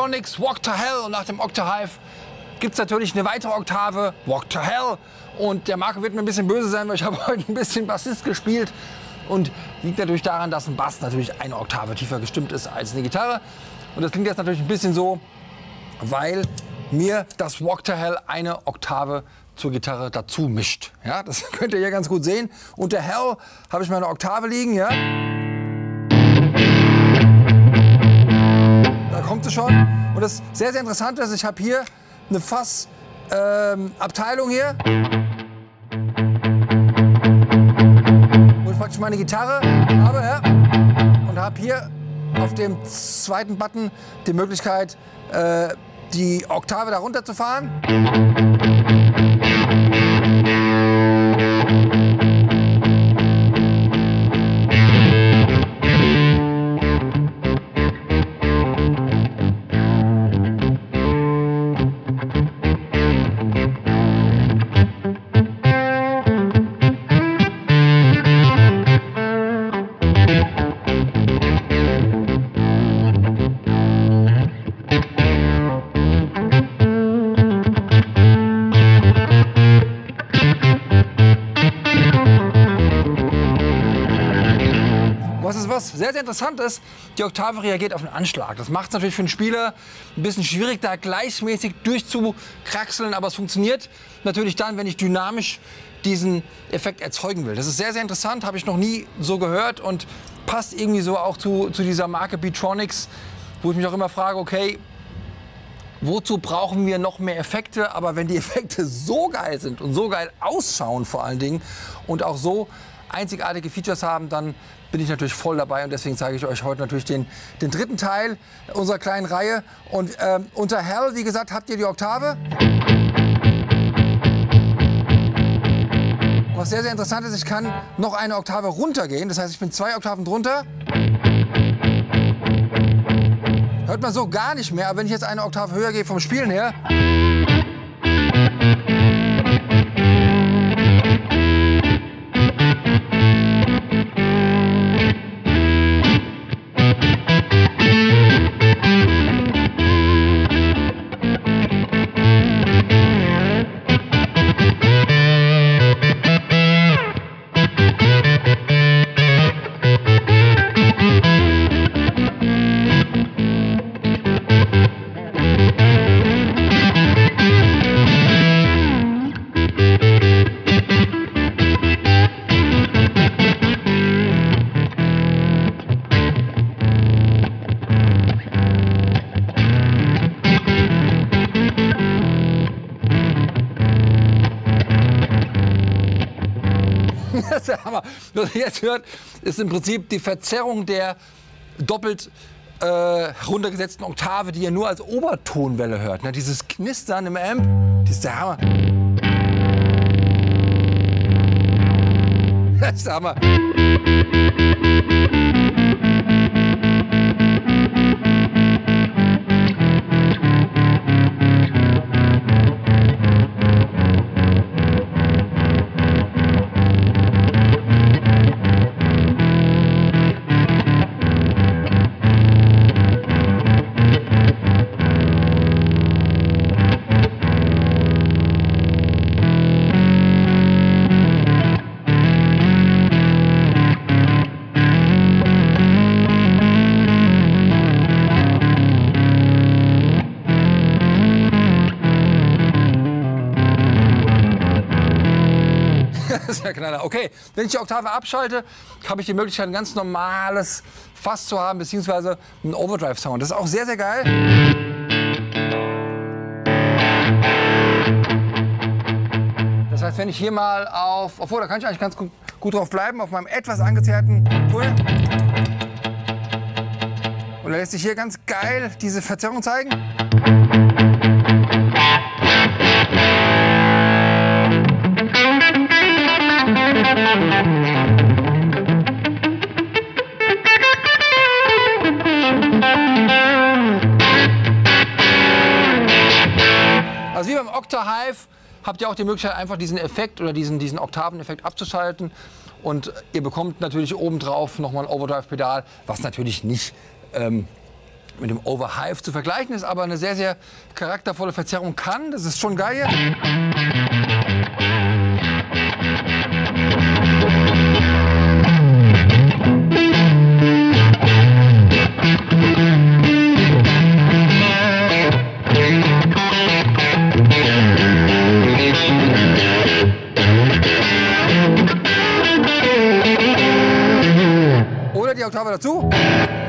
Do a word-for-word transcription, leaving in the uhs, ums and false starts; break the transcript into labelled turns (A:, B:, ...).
A: Beatronics Walk to Hell. Und nach dem Octahive gibt es natürlich eine weitere Oktave, Walk to Hell. Und der Marco wird mir ein bisschen böse sein, weil ich habe heute ein bisschen Bassist gespielt. Und liegt natürlich daran, dass ein Bass natürlich eine Oktave tiefer gestimmt ist als eine Gitarre. Und das klingt jetzt natürlich ein bisschen so, weil mir das Walk to Hell eine Oktave zur Gitarre dazu mischt. Ja, das könnt ihr hier ganz gut sehen. Unter Hell habe ich meine Oktave liegen. Ja. Da kommt sie schon. Und das sehr, sehr interessant ist, ich habe hier eine Fass-Abteilung ähm, hier. Wo ich praktisch meine Gitarre habe. Ja. Und habe hier auf dem zweiten Button die Möglichkeit, äh, die Oktave da runterzufahren. Was sehr, sehr interessant ist, die Oktave reagiert auf den Anschlag. Das macht es natürlich für einen Spieler ein bisschen schwierig, da gleichmäßig durchzukraxeln, aber es funktioniert natürlich dann, wenn ich dynamisch diesen Effekt erzeugen will. Das ist sehr, sehr interessant, habe ich noch nie so gehört und passt irgendwie so auch zu, zu dieser Marke Beatronics, wo ich mich auch immer frage, okay, wozu brauchen wir noch mehr Effekte? Aber wenn die Effekte so geil sind und so geil ausschauen vor allen Dingen und auch so einzigartige Features haben, dann bin ich natürlich voll dabei und deswegen zeige ich euch heute natürlich den, den dritten Teil unserer kleinen Reihe. Und ähm, unter Hell, wie gesagt, habt ihr die Oktave. Was sehr, sehr interessant ist, ich kann noch eine Oktave runtergehen. Das heißt, ich bin zwei Oktaven drunter. Hört man so gar nicht mehr, aber wenn ich jetzt eine Oktave höher gehe vom Spielen her, das ist der Hammer. Was ihr jetzt hört, ist im Prinzip die Verzerrung der doppelt äh, runtergesetzten Oktave, die ihr nur als Obertonwelle hört. Ne? Dieses Knistern im Amp, das ist der Hammer. Das ist der Hammer. Das ist ja Knaller. Okay, wenn ich die Oktave abschalte, habe ich die Möglichkeit, ein ganz normales Fass zu haben, beziehungsweise einen Overdrive-Sound. Das ist auch sehr, sehr geil. Das heißt, wenn ich hier mal auf, obwohl, da kann ich eigentlich ganz gut, gut drauf bleiben, auf meinem etwas angezerrten Tool. Und da lässt sich hier ganz geil diese Verzerrung zeigen. Also wie beim Octahive habt ihr auch die Möglichkeit, einfach diesen Effekt oder diesen, diesen Oktaveneffekt abzuschalten. Und ihr bekommt natürlich obendrauf nochmal ein Overdrive-Pedal, was natürlich nicht ähm, mit dem Overhive zu vergleichen ist, aber eine sehr, sehr charaktervolle Verzerrung kann. Das ist schon geil. Oder die Oktave dazu.